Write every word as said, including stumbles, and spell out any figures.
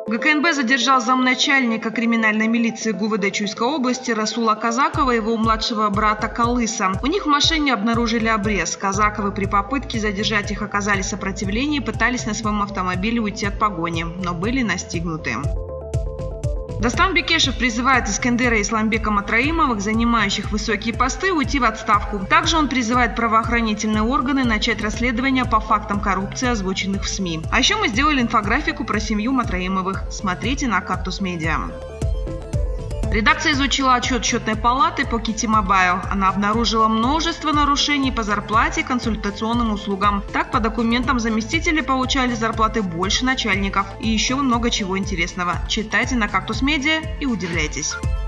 ГКНБ задержал замначальника криминальной милиции ГУВД Чуйской области Расула Казакова и его младшего брата Калыса. У них в машине обнаружили обрез. Казаковы при попытке задержать их оказали сопротивление и пытались на своем автомобиле уйти от погони, но были настигнуты. Дастан Бекешев призывает Искандера и Исламбека Матраимовых, занимающих высокие посты, уйти в отставку. Также он призывает правоохранительные органы начать расследование по фактам коррупции, озвученных в СМИ. А еще мы сделали инфографику про семью Матраимовых. Смотрите на Кактус Медиа. Редакция изучила отчет счетной палаты по Кити Мобайл. Она обнаружила множество нарушений по зарплате и консультационным услугам. Так, по документам заместители получали зарплаты больше начальников. И еще много чего интересного. Читайте на Кактус Медиа и удивляйтесь.